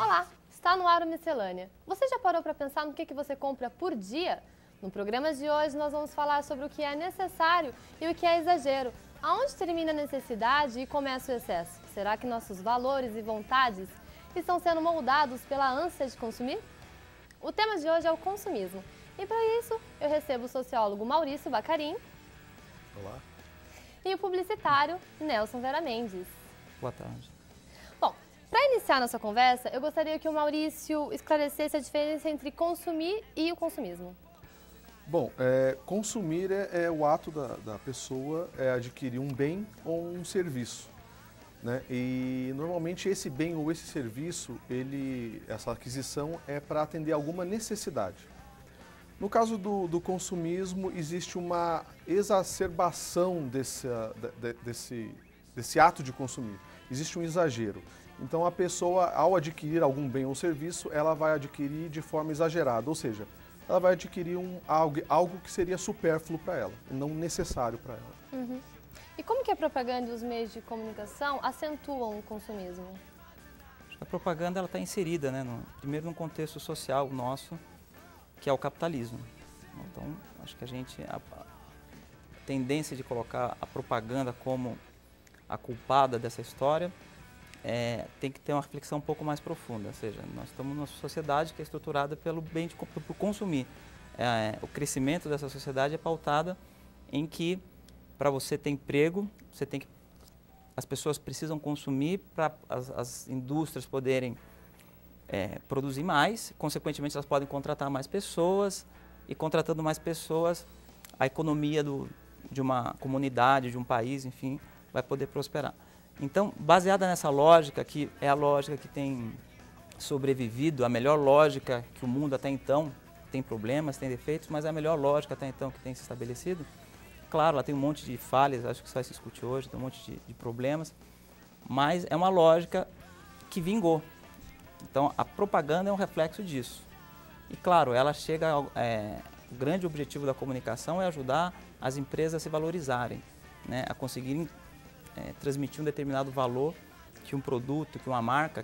Olá, está no ar o Miscelânea. Você já parou para pensar no que você compra por dia? No programa de hoje nós vamos falar sobre o que é necessário e o que é exagero. Aonde termina a necessidade e começa o excesso? Será que nossos valores e vontades estão sendo moldados pela ânsia de consumir? O tema de hoje é o consumismo. E para isso, eu recebo o sociólogo Maurício Bacarin. Olá. E o publicitário Nelson Vera Mendes. Boa tarde. Bom, para iniciar nossa conversa, eu gostaria que o Maurício esclarecesse a diferença entre consumir e o consumismo. Bom, consumir é o ato da pessoa adquirir um bem ou um serviço, né? E normalmente esse bem ou esse serviço, essa aquisição é para atender alguma necessidade. No caso do consumismo, existe uma exacerbação desse ato de consumir. Existe um exagero. Então a pessoa, ao adquirir algum bem ou serviço, ela vai adquirir de forma exagerada, ou seja, ela vai adquirir algo que seria supérfluo para ela, não necessário para ela. Uhum. E como que a propaganda e os meios de comunicação acentuam o consumismo? A propaganda está inserida, né, primeiro num contexto social nosso, que é o capitalismo. Então, acho que a tendência de colocar a propaganda como a culpada dessa história tem que ter uma reflexão um pouco mais profunda. Ou seja, nós estamos numa sociedade que é estruturada pelo bem por consumir. O crescimento dessa sociedade é pautada em que, para você ter emprego, as pessoas precisam consumir para as indústrias poderem produzir mais, consequentemente elas podem contratar mais pessoas e contratando mais pessoas a economia de uma comunidade, de um país, enfim, vai poder prosperar. Então, baseada nessa lógica, que é a lógica que tem sobrevivido, a melhor lógica que o mundo até então tem problemas, tem defeitos, mas é a melhor lógica até então que tem se estabelecido. Claro, ela tem um monte de falhas, acho que isso vai se discutir hoje, tem um monte de problemas, mas é uma lógica que vingou. Então, a propaganda é um reflexo disso. E, claro, ela chega o grande objetivo da comunicação é ajudar as empresas a se valorizarem, né, a conseguirem transmitir um determinado valor que um produto, que uma marca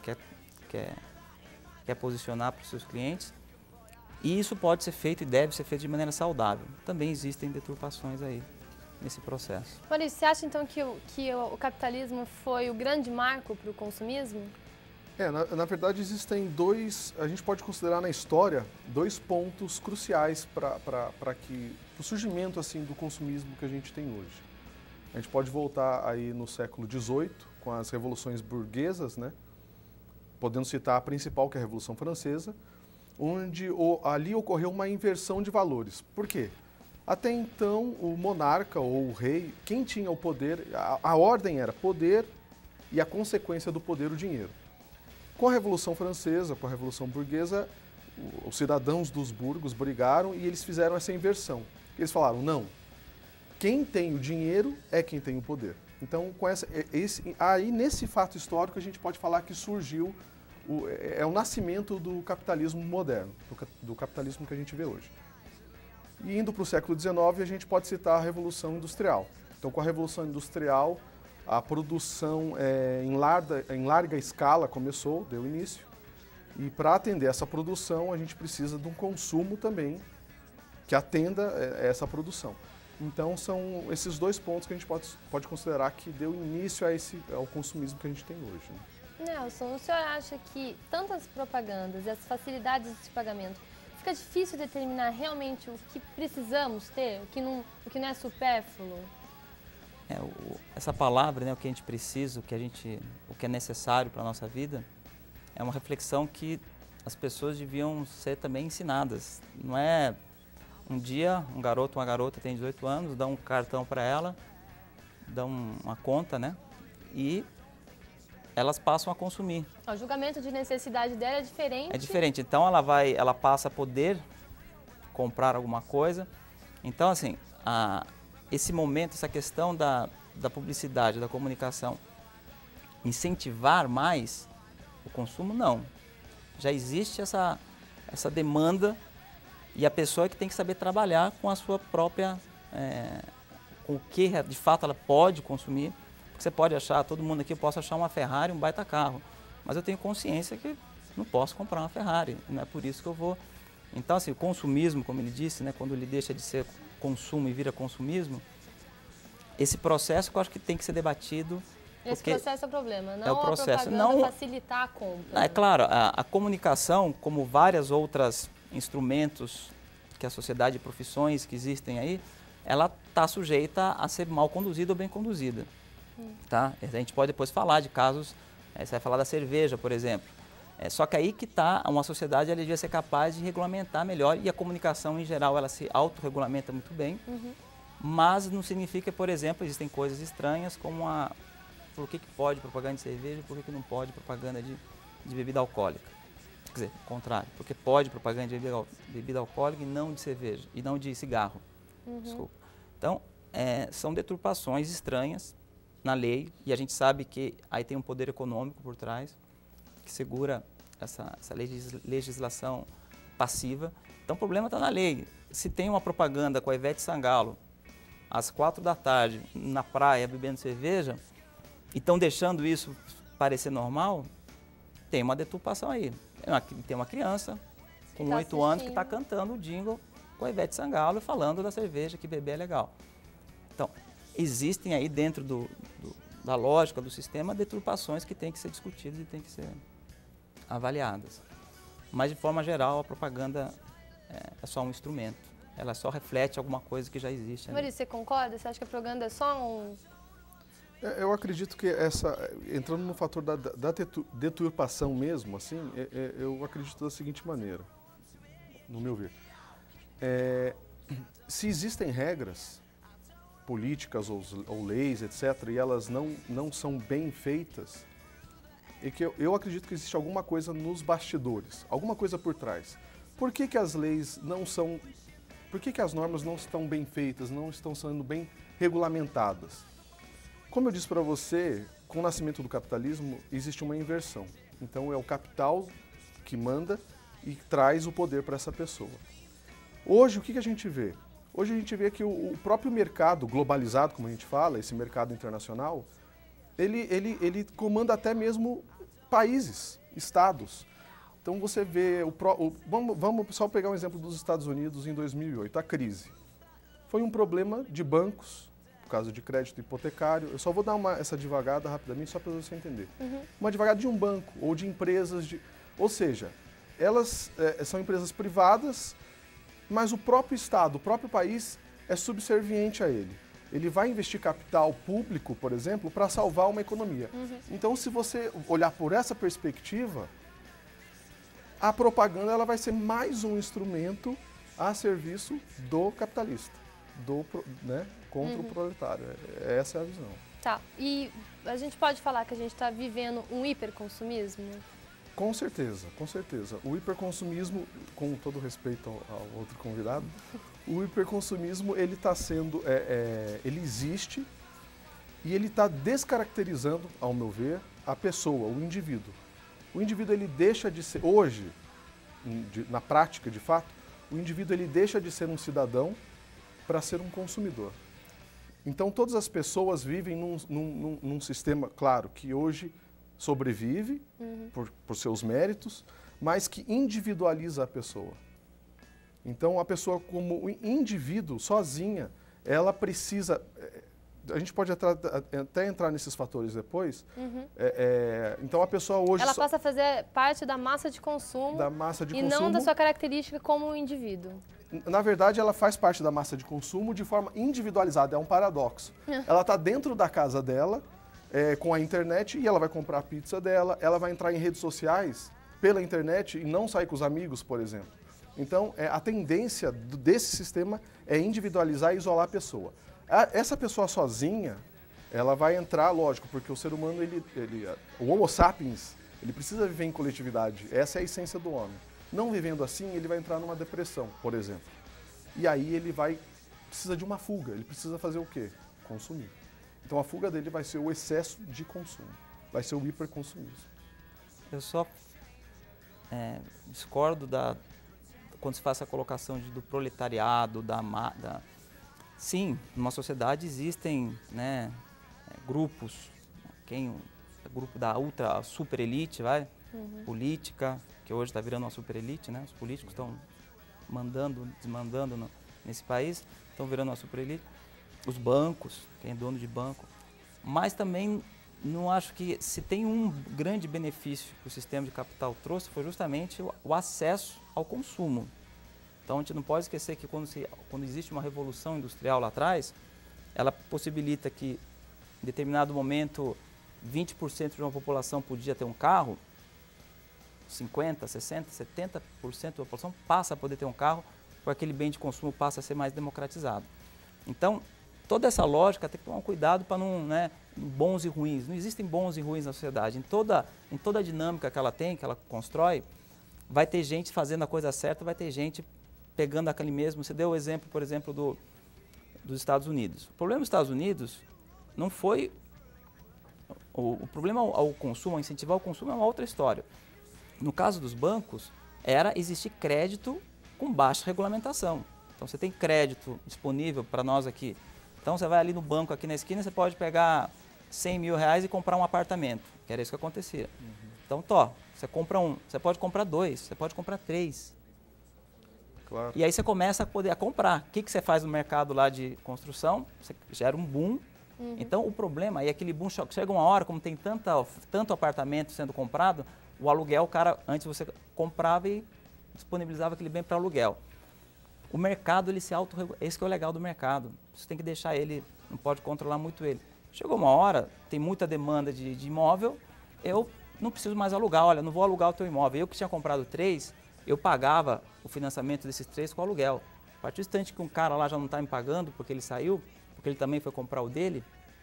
quer posicionar para os seus clientes. E isso pode ser feito e deve ser feito de maneira saudável. Também existem deturpações aí nesse processo. Maurício, você acha então que o capitalismo foi o grande marco para o consumismo? Na verdade existem a gente pode considerar na história, dois pontos cruciais para o surgimento assim, do consumismo que a gente tem hoje. A gente pode voltar aí no século XVIII, com as revoluções burguesas, né? Podendo citar a principal, que é a Revolução Francesa, onde ali ocorreu uma inversão de valores. Por quê? Até então, o monarca ou o rei, quem tinha o poder, a ordem era poder e a consequência do poder, o dinheiro. Com a Revolução Francesa, com a Revolução Burguesa, os cidadãos dos burgos brigaram e eles fizeram essa inversão. Eles falaram, não, quem tem o dinheiro é quem tem o poder. Então, aí nesse fato histórico a gente pode falar que surgiu, o nascimento do capitalismo moderno, do capitalismo que a gente vê hoje. E indo para o século XIX, a gente pode citar a Revolução Industrial. Então, com a Revolução Industrial, a produção em larga escala começou, deu início. E para atender essa produção, a gente precisa de um consumo também que atenda essa produção. Então, são esses dois pontos que a gente pode considerar que deu início ao consumismo que a gente tem hoje, né? Nelson, o senhor acha que tantas propagandas e as facilidades de pagamento fica difícil determinar realmente o que precisamos ter, o que não é supérfluo? Essa palavra, né, o que a gente precisa, o que é necessário para a nossa vida, é uma reflexão que as pessoas deviam ser também ensinadas. Não é um dia um garoto ou uma garota tem 18 anos, dá um cartão para ela, dá uma conta, né, e elas passam a consumir. O julgamento de necessidade dela é diferente. É diferente. Então ela passa a poder comprar alguma coisa. Então, assim, esse momento, essa questão da publicidade, da comunicação, incentivar mais o consumo, não. Já existe essa demanda e a pessoa que tem que saber trabalhar com a sua própria, com o que de fato ela pode consumir. Porque você pode achar, todo mundo aqui, eu posso achar uma Ferrari, um baita carro, mas eu tenho consciência que não posso comprar uma Ferrari, não é por isso que eu vou. Então, assim, o consumismo, como ele disse, né, quando ele deixa de ser consumo e vira consumismo, esse processo que eu acho que tem que ser debatido. Esse processo é o problema, não é o processo, a propaganda não facilitar a compra. É claro, a comunicação, como vários outros instrumentos que a sociedade e profissões que existem aí, ela está sujeita a ser mal conduzida ou bem conduzida. Tá? A gente pode depois falar de casos, você vai falar da cerveja, por exemplo. Só que aí que está, uma sociedade ela devia ser capaz de regulamentar melhor, e a comunicação em geral ela se autorregulamenta muito bem, mas não significa, por exemplo, existem coisas estranhas como por que pode propaganda de cerveja e por que não pode propaganda de bebida alcoólica. Quer dizer, o contrário, porque pode propaganda de bebida alcoólica e não de cerveja, e não de cigarro. Desculpa. Então, são deturpações estranhas na lei, e a gente sabe que aí tem um poder econômico por trás, que segura essa legislação passiva. Então, o problema está na lei. Se tem uma propaganda com a Ivete Sangalo, às 4 da tarde, na praia, bebendo cerveja, e estão deixando isso parecer normal, tem uma deturpação aí. Tem uma criança com 8 anos que está cantando o jingle com a Ivete Sangalo, falando da cerveja, que beber é legal. Então, existem aí dentro da lógica do sistema deturpações que têm que ser discutidas e têm que ser avaliadas. Mas, de forma geral, a propaganda é só um instrumento. Ela só reflete alguma coisa que já existe. Maurício, você concorda? Você acha que a propaganda é só um... Eu acredito que entrando no fator da deturpação mesmo, assim, eu acredito da seguinte maneira, no meu ver. Se existem regras políticas ou leis, etc., e elas não são bem feitas, é que eu acredito que existe alguma coisa nos bastidores, alguma coisa por trás. Por que as leis não são... Por que as normas não estão bem feitas, não estão sendo bem regulamentadas? Como eu disse para você, com o nascimento do capitalismo, existe uma inversão. Então, é o capital que manda e traz o poder para essa pessoa. Hoje, o que a gente vê? Hoje a gente vê que o próprio mercado globalizado, como a gente fala, esse mercado internacional, ele comanda até mesmo países, estados. Então, você vê... Vamos só pegar um exemplo dos Estados Unidos em 2008, a crise. Foi um problema de bancos, por causa de crédito hipotecário. Eu só vou dar essa divagada rapidamente, só para você entender. Uma divagada de um banco ou de empresas, ou seja, elas são empresas privadas, mas o próprio Estado, o próprio país é subserviente a ele. Ele vai investir capital público, por exemplo, para salvar uma economia. Então, se você olhar por essa perspectiva, a propaganda ela vai ser mais um instrumento a serviço do capitalista, contra o proletário. Essa é a visão. Tá. E a gente pode falar que a gente está vivendo um hiperconsumismo? Com certeza, com certeza. O hiperconsumismo, com todo respeito ao outro convidado, o hiperconsumismo ele está sendo, ele existe e ele está descaracterizando, ao meu ver, a pessoa, o indivíduo. O indivíduo ele deixa de ser, hoje, na prática de fato, o indivíduo ele deixa de ser um cidadão para ser um consumidor. Então todas as pessoas vivem num sistema, claro, que hoje sobrevive por seus méritos, mas que individualiza a pessoa. Então a pessoa como indivíduo, sozinha, ela precisa... A gente pode até entrar nesses fatores depois. Então a pessoa hoje... Ela passa a fazer parte da massa de consumo, e não da sua característica como um indivíduo. Na verdade, ela faz parte da massa de consumo de forma individualizada, é um paradoxo. Ela está dentro da casa dela, com a internet, e ela vai comprar a pizza dela, ela vai entrar em redes sociais pela internet e não sair com os amigos, por exemplo. Então, a tendência desse sistema é individualizar e isolar a pessoa. Essa pessoa sozinha, ela vai entrar, lógico, porque o ser humano, o Homo sapiens, ele precisa viver em coletividade. Essa é a essência do homem. Não vivendo assim, ele vai entrar numa depressão, por exemplo. E aí ele precisa de uma fuga. Ele precisa fazer o quê? Consumir. Então a fuga dele vai ser o excesso de consumo. Vai ser o hiperconsumismo. Eu só discordo quando se faz a colocação do proletariado, Sim, numa sociedade existem grupos, o grupo da super elite, política, que hoje está virando uma super elite, né? Os políticos estão mandando, desmandando nesse país, estão virando uma super elite. Os bancos, quem é dono de banco. Mas também não acho que se tem um grande benefício que o sistema de capital trouxe foi justamente o acesso ao consumo. Então a gente não pode esquecer que quando existe uma revolução industrial lá atrás, ela possibilita que em determinado momento 20% de uma população podia ter um carro, 50%, 60%, 70% da população passa a poder ter um carro, porque aquele bem de consumo passa a ser mais democratizado. Então, toda essa lógica tem que tomar um cuidado para não, né, bons e ruins. Não existem bons e ruins na sociedade. Em toda a dinâmica que ela tem, que ela constrói, vai ter gente fazendo a coisa certa, vai ter gente pegando aquele mesmo. Você deu o exemplo, por exemplo, dos Estados Unidos. O problema dos Estados Unidos não foi... O problema ao consumo, ao incentivar o consumo é uma outra história. No caso dos bancos, era existir crédito com baixa regulamentação. Então, você tem crédito disponível para nós aqui. Então, você vai ali no banco, aqui na esquina, você pode pegar 100 mil reais e comprar um apartamento, que era isso que acontecia. Então, você compra você pode comprar 2, você pode comprar 3. Claro. E aí você começa a poder comprar. O que você faz no mercado lá de construção? Você gera um boom. Então, o problema é aquele boom, chega uma hora, como tem tanto apartamento sendo comprado, o aluguel, o cara, antes você comprava e disponibilizava aquele bem para aluguel. O mercado, ele se autorregula. Esse que é o legal do mercado. Você tem que deixar ele, não pode controlar muito ele. Chegou uma hora, tem muita demanda de imóvel, eu não preciso mais alugar. Olha, não vou alugar o teu imóvel. Eu que tinha comprado 3, eu pagava o financiamento desses 3 com aluguel. A partir do instante que um cara lá já não está me pagando porque ele saiu, porque ele também foi comprar o dele,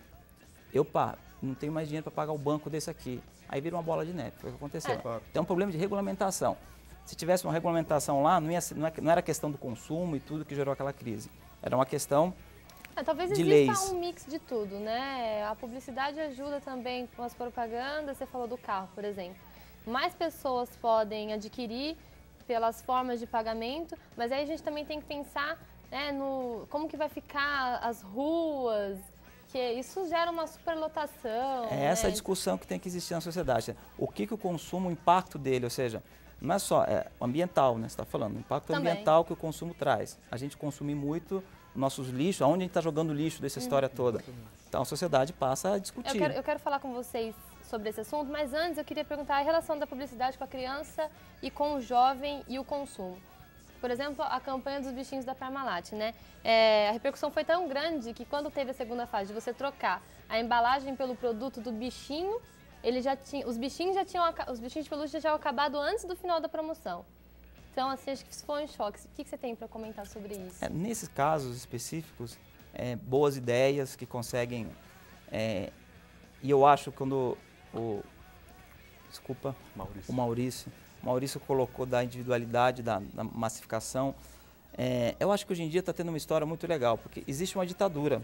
eu não tenho mais dinheiro para pagar o banco desse aqui. Aí vira uma bola de neve, foi o que aconteceu. Claro. Tem um problema de regulamentação. Se tivesse uma regulamentação lá, não era questão do consumo e tudo que gerou aquela crise. Era uma questão talvez de exista leis. um mix de tudo, né? A publicidade ajuda também com as propagandas, você falou do carro, por exemplo. Mais pessoas podem adquirir pelas formas de pagamento, mas aí a gente também tem que pensar, né, no como que vai ficar as ruas, que isso gera uma superlotação. É essa né? discussão que tem que existir na sociedade. O que o consumo, o impacto dele, ou seja, não é só ambiental, né? Você está falando, o impacto Também. ambiental que o consumo traz. A gente consumir muito nossos lixos, aonde a gente está jogando lixo dessa história toda. Então a sociedade passa a discutir. Eu quero falar com vocês sobre esse assunto, mas antes eu queria perguntar a relação da publicidade com a criança e com o jovem e o consumo. Por exemplo, a campanha dos bichinhos da Parmalat, né? A repercussão foi tão grande que quando teve a segunda fase de você trocar a embalagem pelo produto do bichinho, os bichinhos de pelúcia já tinham acabado antes do final da promoção. Então, assim, acho que isso foi um choque. O que você tem para comentar sobre isso? Nesses casos específicos, boas ideias que conseguem... e eu acho que quando o Maurício colocou da individualidade, da massificação, eu acho que hoje em dia está tendo uma história muito legal, porque existe uma ditadura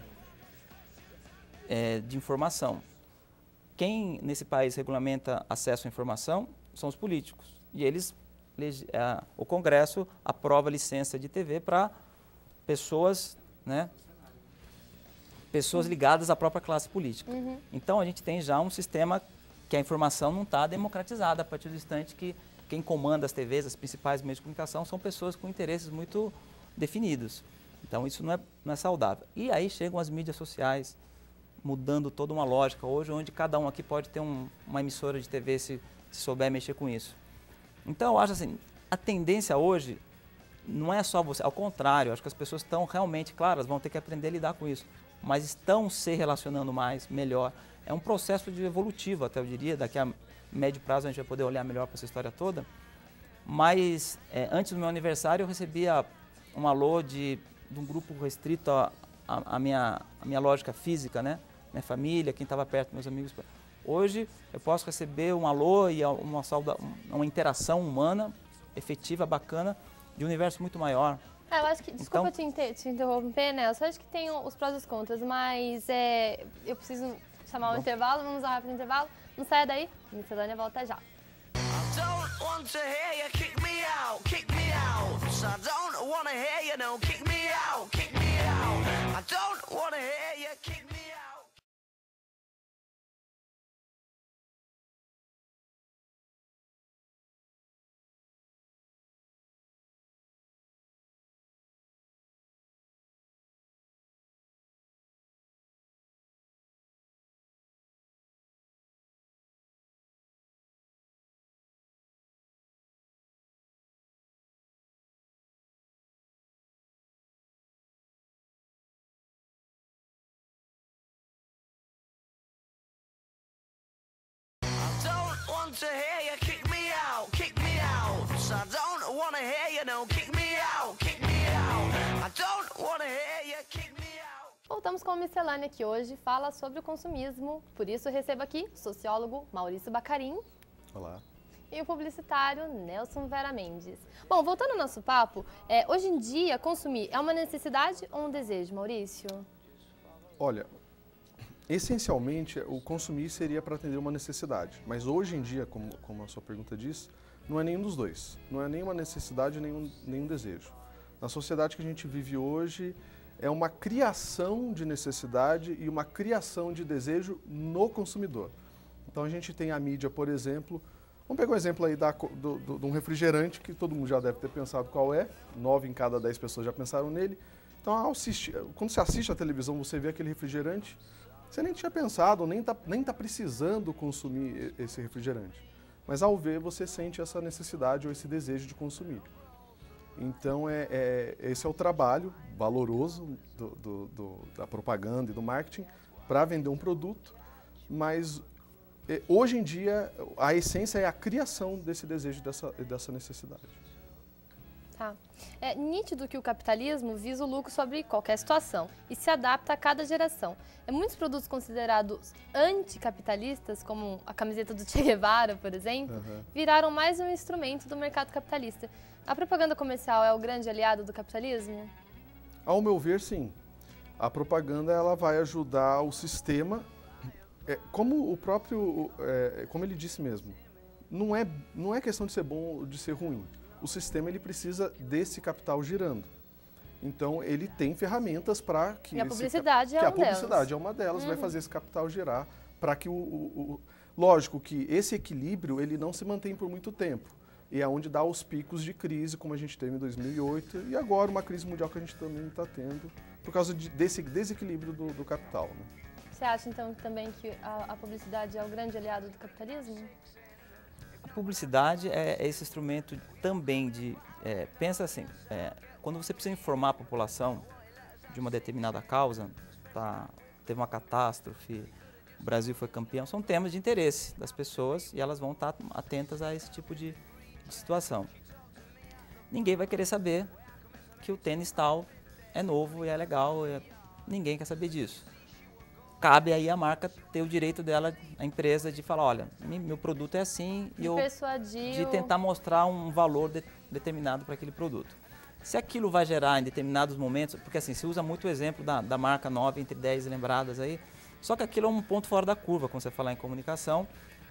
de informação. Quem nesse país regulamenta acesso à informação são os políticos. E o Congresso aprova licença de TV para pessoas, né, pessoas ligadas à própria classe política. Então a gente tem já um sistema que a informação não está democratizada a partir do instante que quem comanda as TVs, as principais meios de comunicação, são pessoas com interesses muito definidos. Então isso não é saudável. E aí chegam as mídias sociais, mudando toda uma lógica hoje, onde cada um aqui pode ter uma emissora de TV se souber mexer com isso. Então eu acho assim, a tendência hoje não é só você, ao contrário, acho que as pessoas estão realmente, claro, elas vão ter que aprender a lidar com isso, mas estão se relacionando mais, melhor. É um processo evolutivo, até eu diria, daqui a médio prazo a gente vai poder olhar melhor para essa história toda. Mas antes do meu aniversário eu recebia um alô de um grupo restrito à minha lógica física, né? Minha família, quem estava perto, meus amigos. Hoje eu posso receber um alô e uma interação humana, efetiva, bacana, de um universo muito maior. Eu acho que, desculpa te interromper, né? Eu só acho que tem os prós e os contras, mas eu preciso chamar um intervalo, vamos usar um rápido intervalo. Não saia daí, Miscelânea volta já. Voltamos com a Miscelânea, que hoje fala sobre o consumismo. Por isso, recebo aqui o sociólogo Maurício Bacarin. Olá. E o publicitário Nelson Vera Mendes. Bom, voltando ao nosso papo, hoje em dia, consumir é uma necessidade ou um desejo, Maurício? Olha, essencialmente, o consumir seria para atender uma necessidade. Mas hoje em dia, como a sua pergunta diz, não é nenhum dos dois. Não é nem uma necessidade, nem um desejo. Na sociedade que a gente vive hoje, é uma criação de necessidade e uma criação de desejo no consumidor. Então a gente tem a mídia, por exemplo, vamos pegar um exemplo aí de um refrigerante que todo mundo já deve ter pensado qual é, 9 em cada 10 pessoas já pensaram nele. Então quando você assiste a televisão, você vê aquele refrigerante, você nem tinha pensado, nem tá precisando consumir esse refrigerante. Mas ao ver, você sente essa necessidade ou esse desejo de consumir. Então, esse é o trabalho valoroso da propaganda e do marketing para vender um produto, mas hoje em dia a essência é a criação desse desejo, dessa necessidade. Tá. É nítido que o capitalismo visa o lucro sobre qualquer situação e se adapta a cada geração. Muitos produtos considerados anticapitalistas, como a camiseta do Che Guevara, por exemplo, viraram mais um instrumento do mercado capitalista. A propaganda comercial é o grande aliado do capitalismo? Ao meu ver, sim. A propaganda ela vai ajudar o sistema, como como ele disse mesmo, não é questão de ser bom ou de ser ruim. O sistema ele precisa desse capital girando. Então ele tem ferramentas para que a publicidade é uma delas, vai fazer esse capital girar para que lógico que esse equilíbrio ele não se mantém por muito tempo. E é onde dá os picos de crise, como a gente teve em 2008, e agora uma crise mundial que a gente também está tendo, por causa desse desequilíbrio do capital. Né? Você acha, então, também que a publicidade é o grande aliado do capitalismo? A publicidade é esse instrumento também pensa assim, quando você precisa informar a população de uma determinada causa, teve uma catástrofe, o Brasil foi campeão, são temas de interesse das pessoas e elas vão estar atentas a esse tipo de situação. Ninguém vai querer saber que o tênis tal é novo e é legal, ninguém quer saber disso. Cabe aí a marca ter o direito dela, a empresa, de falar, olha, meu produto é assim e de tentar mostrar um valor determinado para aquele produto. Se aquilo vai gerar em determinados momentos, porque assim, se usa muito o exemplo da marca 9 entre 10 lembradas aí, só que aquilo é um ponto fora da curva, quando você falar em comunicação,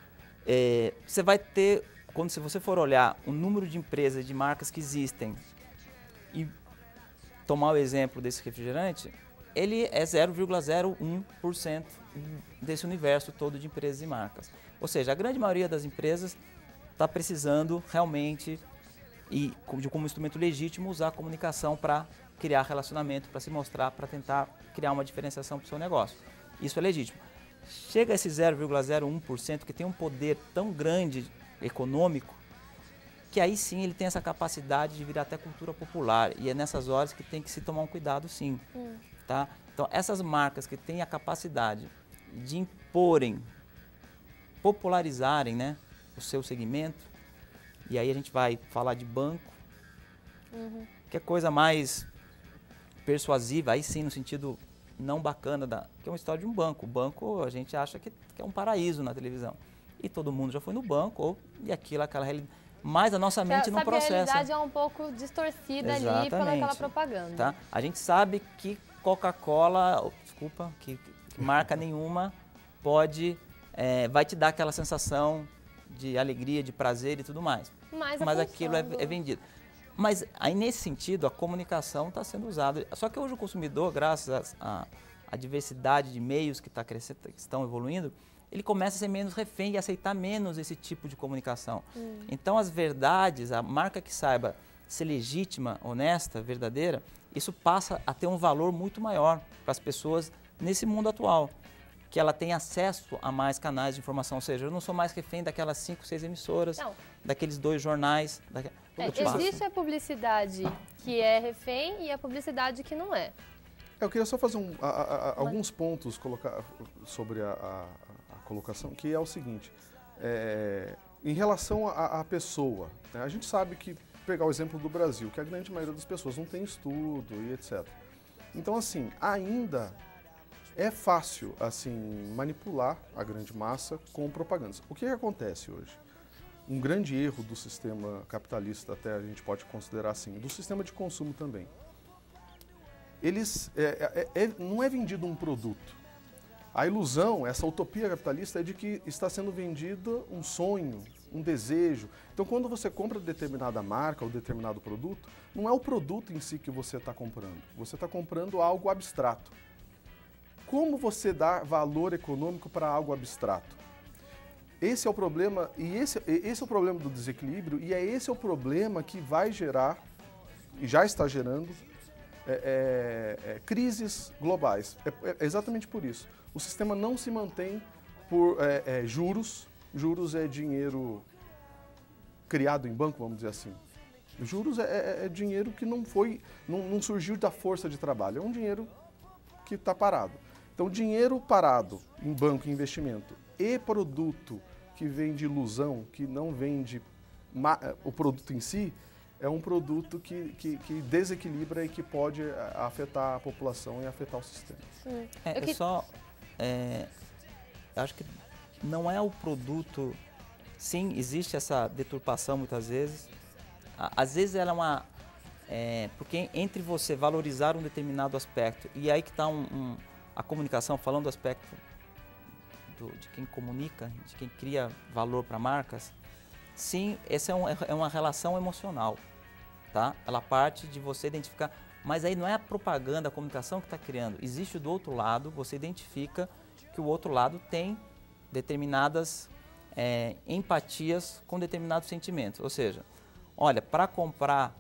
você vai ter, se você for olhar o número de empresas, de marcas que existem e tomar o exemplo desse refrigerante, ele é 0,01% desse universo todo de empresas e marcas. Ou seja, a grande maioria das empresas está precisando realmente, e como instrumento legítimo, usar a comunicação para criar relacionamento, para se mostrar, para tentar criar uma diferenciação para o seu negócio. Isso é legítimo. Chega a esse 0,01% que tem um poder tão grande econômico, que aí sim ele tem essa capacidade de virar até cultura popular. E é nessas horas que tem que se tomar um cuidado, sim. Tá? Então, essas marcas que têm a capacidade de imporem, popularizarem, né, o seu segmento, e aí a gente vai falar de banco, que é coisa mais persuasiva, aí sim no sentido não bacana, que é uma história de um banco. O banco a gente acha que é um paraíso na televisão. E todo mundo já foi no banco, e aquela realidade. Mas a nossa mente não processa. A realidade é um pouco distorcida ali pelaquela propaganda. Tá? A gente sabe que Coca-Cola, que marca nenhuma vai te dar aquela sensação de alegria, de prazer e tudo mais. Mas aquilo é vendido. Mas aí nesse sentido a comunicação está sendo usada. Só que hoje o consumidor, graças à diversidade de meios que estão evoluindo, ele começa a ser menos refém e aceitar menos esse tipo de comunicação. Então as verdades, a marca que saiba ser legítima, honesta, verdadeira, isso passa a ter um valor muito maior para as pessoas nesse mundo atual, que ela tem acesso a mais canais de informação, ou seja, eu não sou mais refém daquelas 5, 6 emissoras, daqueles 2 jornais. Existe a publicidade que é refém e a publicidade que não é. Eu queria só fazer alguns pontos colocar sobre a colocação, que é o seguinte, em relação à pessoa, né, a gente sabe que pegar o exemplo do Brasil, que a grande maioria das pessoas não tem estudo e etc. Então, assim, ainda é fácil, assim, manipular a grande massa com propagandas. O que acontece hoje? Um grande erro do sistema capitalista, até a gente pode considerar assim, do sistema de consumo também. Não é vendido um produto. A ilusão, essa utopia capitalista é de que está sendo vendido um sonho, um desejo. Então, quando você compra determinada marca ou determinado produto, não é o produto em si que você está comprando. Você está comprando algo abstrato. Como você dá valor econômico para algo abstrato? Esse é o problema, e esse é o problema do desequilíbrio, e esse é o problema que vai gerar, e já está gerando, crises globais. É exatamente por isso. O sistema não se mantém por juros. Juros é dinheiro criado em banco, vamos dizer assim. Juros é dinheiro que não surgiu da força de trabalho, é um dinheiro que está parado. Então, dinheiro parado em banco e investimento e produto que vem de ilusão, que não vende o produto em si, é um produto que desequilibra e que pode afetar a população e afetar o sistema. Eu acho que não é o produto. Sim, existe essa deturpação muitas vezes. Às vezes ela é uma... porque entre você valorizar um determinado aspecto, e aí que está a comunicação, falando do aspecto de quem comunica, de quem cria valor para marcas, sim, essa é uma relação emocional, tá? Ela parte de você identificar, mas aí não é a propaganda, a comunicação que está criando. Existe do outro lado, você identifica que o outro lado tem determinadas empatias com determinados sentimentos. Ou seja, olha, para comprar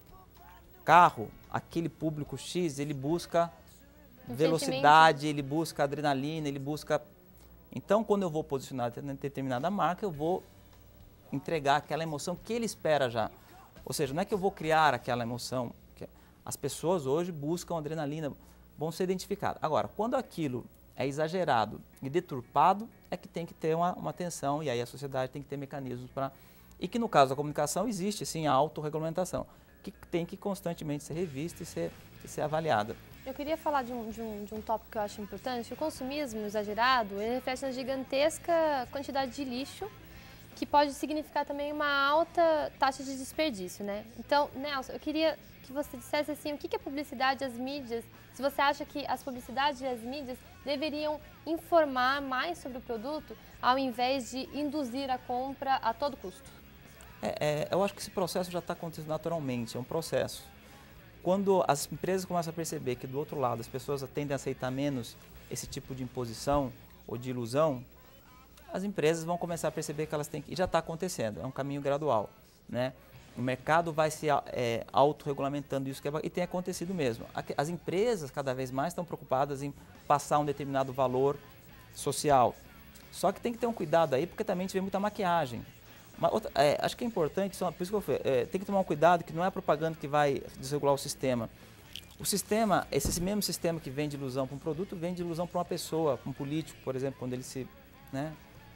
carro, aquele público X, ele busca velocidade, ele busca adrenalina, ele busca... Então, quando eu vou posicionar determinada marca, eu vou entregar aquela emoção que ele espera já. Ou seja, não é que eu vou criar aquela emoção. As pessoas hoje buscam adrenalina, vão ser identificadas. Agora, quando aquilo é exagerado e deturpado, é que tem que ter uma atenção, e aí a sociedade tem que ter mecanismos para... E que no caso da comunicação existe, sim, a autorregulamentação, que tem que constantemente ser revista e ser avaliada. Eu queria falar de um tópico que eu acho importante. O consumismo exagerado, ele reflete uma gigantesca quantidade de lixo, que pode significar também uma alta taxa de desperdício, né? Então, Nelson, eu queria que você dissesse assim, o que a publicidade e as mídias, se você acha que as publicidades e as mídias deveriam informar mais sobre o produto, ao invés de induzir a compra a todo custo? Eu acho que esse processo já está acontecendo naturalmente, é um processo. Quando as empresas começam a perceber que do outro lado as pessoas tendem a aceitar menos esse tipo de imposição ou de ilusão, as empresas vão começar a perceber que elas têm que... E já está acontecendo, é um caminho gradual, né? O mercado vai se autorregulamentando isso, e tem acontecido mesmo. As empresas cada vez mais estão preocupadas em passar um determinado valor social. Só que tem que ter um cuidado aí, porque também a gente vê muita maquiagem. Acho que é importante, por isso que eu falei, tem que tomar um cuidado que não é a propaganda que vai desregular o sistema. O sistema, esse mesmo sistema que vende ilusão para um produto, vende ilusão para uma pessoa, para um político, por exemplo, quando ele se... Né,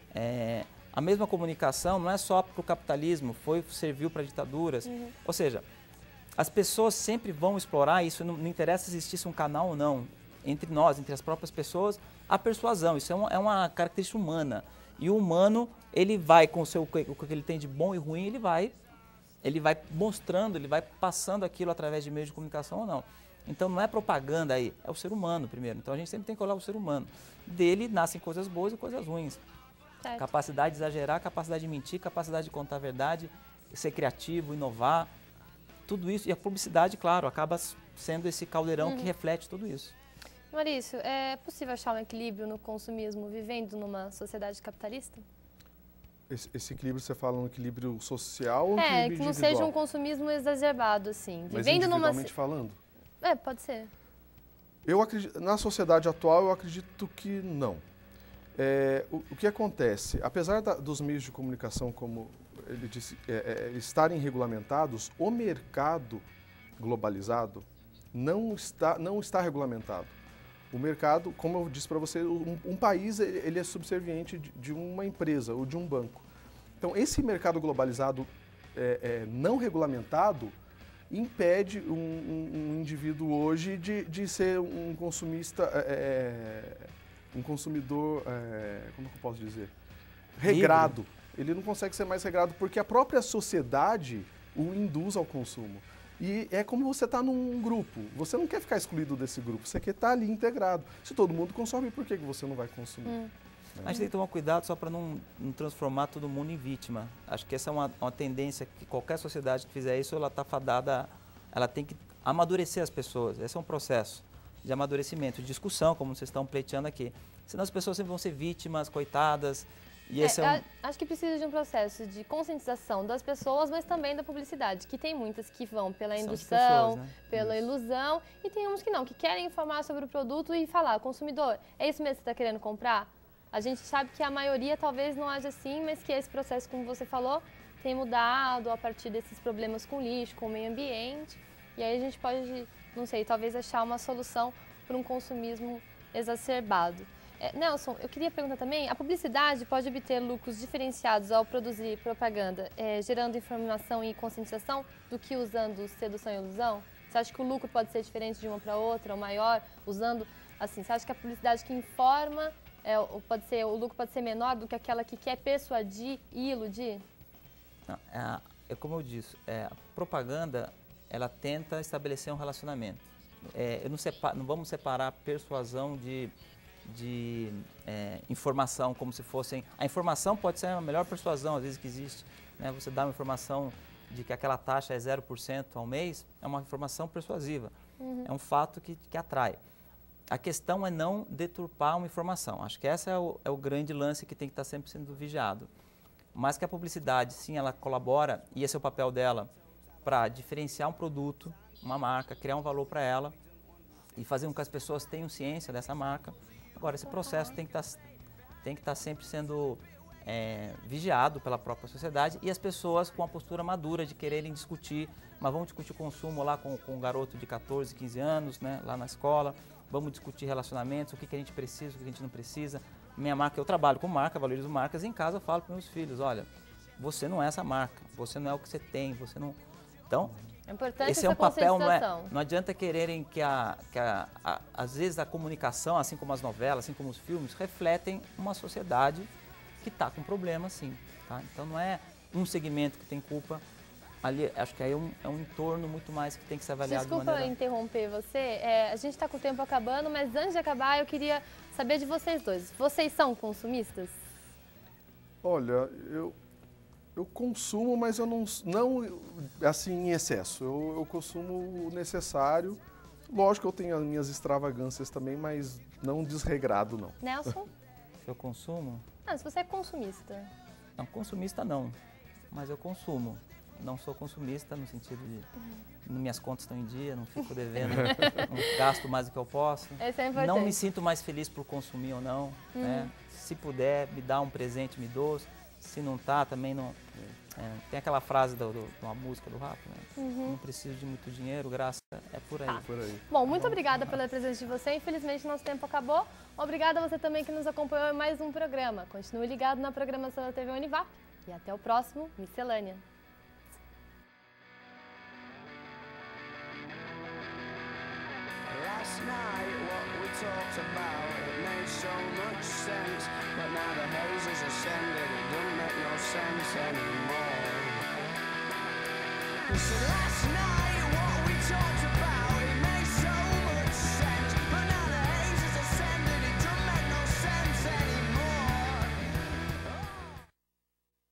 a mesma comunicação não é só para o capitalismo, serviu para ditaduras. Uhum. Ou seja, as pessoas sempre vão explorar isso, não interessa se existisse um canal ou não, entre nós, entre as próprias pessoas, a persuasão. Isso é uma característica humana. E o humano, ele vai com o que ele tem de bom e ruim, ele vai mostrando, ele vai passando aquilo através de meios de comunicação ou não. Então não é propaganda aí, é o ser humano primeiro. Então a gente sempre tem que olhar o ser humano. Dele nascem coisas boas e coisas ruins. Certo. Capacidade de exagerar, capacidade de mentir, capacidade de contar a verdade, ser criativo, inovar. Tudo isso, e a publicidade, claro, acaba sendo esse caldeirão que reflete tudo isso. Maurício, é possível achar um equilíbrio no consumismo vivendo numa sociedade capitalista? Esse equilíbrio, você fala um equilíbrio social ou um equilíbrio individual? Que não seja um consumismo exacerbado, assim. Mas individualmente falando? Pode ser. Eu acredito, na sociedade atual, eu acredito que não. O que acontece? Apesar dos meios de comunicação, como ele disse, estarem regulamentados, o mercado globalizado não está regulamentado. O mercado, como eu disse para você, um país ele é subserviente de uma empresa ou de um banco. Então, esse mercado globalizado não regulamentado impede um indivíduo hoje de ser um consumista, um consumidor, como que eu posso dizer? Regrado. Ele não consegue ser mais regrado porque a própria sociedade o induz ao consumo. E é como você está num grupo. Você não quer ficar excluído desse grupo, você quer estar ali integrado. Se todo mundo consome, por que você não vai consumir? A gente tem que tomar cuidado só para não transformar todo mundo em vítima. Acho que essa é uma tendência que qualquer sociedade que fizer isso, ela está fadada, ela tem que amadurecer as pessoas. Esse é um processo de amadurecimento, de discussão, como vocês estão pleiteando aqui. Senão as pessoas sempre vão ser vítimas, coitadas. E esse acho que precisa de um processo de conscientização das pessoas, mas também da publicidade, que tem muitas que vão pela indução, pela ilusão, e tem uns que não, que querem informar sobre o produto e falar, consumidor, é isso mesmo que você está querendo comprar? A gente sabe que a maioria talvez não haja assim, mas que esse processo, como você falou, tem mudado a partir desses problemas com lixo, com o meio ambiente, e aí a gente pode, não sei, talvez achar uma solução para um consumismo exacerbado. Nelson, eu queria perguntar também, a publicidade pode obter lucros diferenciados ao produzir propaganda, gerando informação e conscientização, do que usando sedução e ilusão? Você acha que o lucro pode ser diferente de uma para outra, ou maior, usando, assim, você acha que a publicidade que informa, o lucro pode ser menor do que aquela que quer persuadir e iludir? Não, como eu disse, a propaganda, ela tenta estabelecer um relacionamento. Não vamos separar a persuasão de informação, como se fossem... A informação pode ser a melhor persuasão, às vezes, que existe. Né? Você dá uma informação de que aquela taxa é 0% ao mês, é uma informação persuasiva. É um fato que atrai. A questão é não deturpar uma informação. Acho que esse é o grande lance que tem que estar sempre sendo vigiado. Mas que a publicidade, sim, ela colabora, e esse é o papel dela, para diferenciar um produto, uma marca, criar um valor para ela e fazer com que as pessoas tenham ciência dessa marca. Agora, esse processo tem que estar sempre sendo vigiado pela própria sociedade e as pessoas com a postura madura de quererem discutir, mas vamos discutir o consumo lá com um garoto de 14, 15 anos, né, lá na escola, vamos discutir relacionamentos, o que a gente precisa, o que a gente não precisa. Minha marca, eu trabalho com marca, valorizo marcas, e em casa eu falo para meus filhos, olha, você não é essa marca, você não é o que você tem, você não... Então, é importante esse é um papel, não adianta quererem que às vezes a comunicação, assim como as novelas, assim como os filmes, refletem uma sociedade que está com problemas, sim. Tá? Então não é um segmento que tem culpa, ali, acho que aí é um entorno muito mais que tem que ser avaliado de maneira... Desculpa interromper você, a gente está com o tempo acabando, mas antes de acabar eu queria saber de vocês dois. Vocês são consumistas? Olha, eu consumo, mas eu não assim em excesso. Eu consumo o necessário. Lógico que eu tenho as minhas extravagâncias também, mas não desregrado, não. Nelson? Se eu consumo? Não, se você é consumista. Não, consumista não, mas eu consumo. Não sou consumista no sentido de minhas contas estão em dia, não fico devendo, não gasto mais do que eu posso. Esse é importante. Não me sinto mais feliz por consumir ou não. Né? Se puder, me dá um presente, me dou. Se não tá, também não... tem aquela frase de uma música do rap, né? Não preciso de muito dinheiro, graça é por aí. Tá. Por aí. Bom, muito obrigada pela presença de você. Infelizmente, nosso tempo acabou. Obrigada a você também que nos acompanhou em mais um programa. Continue ligado na programação da TV Univap. E até o próximo Miscelânea. Last night, what we talked about, it made so much sense. But now the haze has ascended, it doesn't make no sense anymore. So last night, what we talked about.